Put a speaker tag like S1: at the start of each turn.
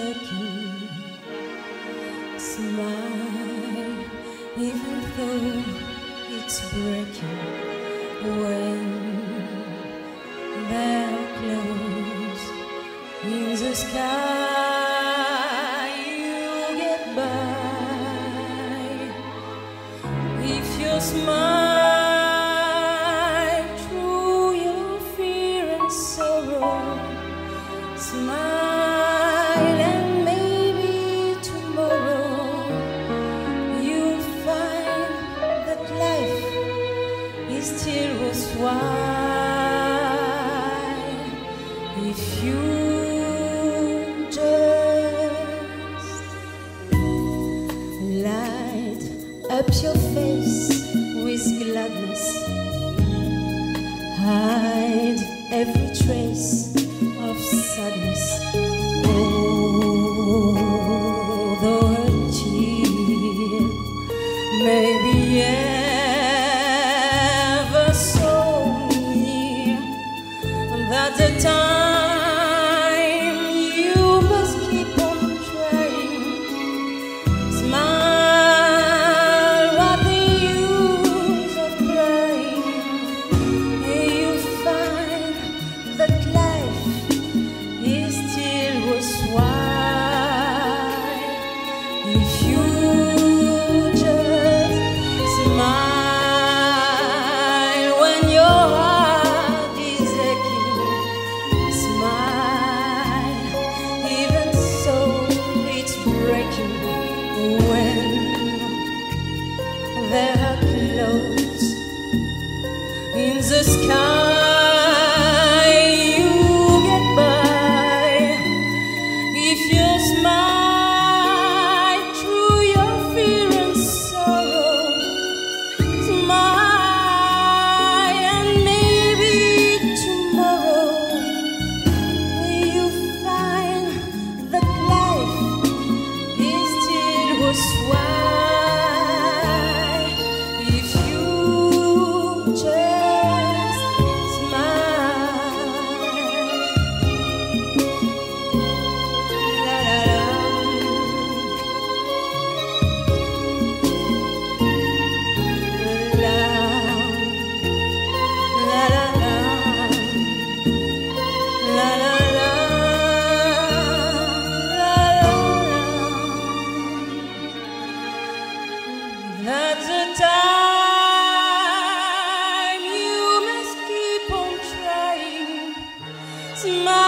S1: aching. Smile, even though it's breaking. When they're close in the sky, you get by. If you smile through your fear and sorrow, smile and maybe tomorrow you'll find that life is still worthwhile if you just light up your face with gladness, hide every trace of sadness. Oh, though a tear may be ever so near, that the time you must keep on trying. Smile, what the use of crying? You find that life is still worthwhile if you just smile when your heart is aching. Smile, even so it's breaking. When they're close in the sky, you get by. If you smile through your fear and sorrow, smile and maybe tomorrow you find that life is still worthwhile if you just smile. La la la. La la la la. La la la. That's the time you must keep on trying. Smile.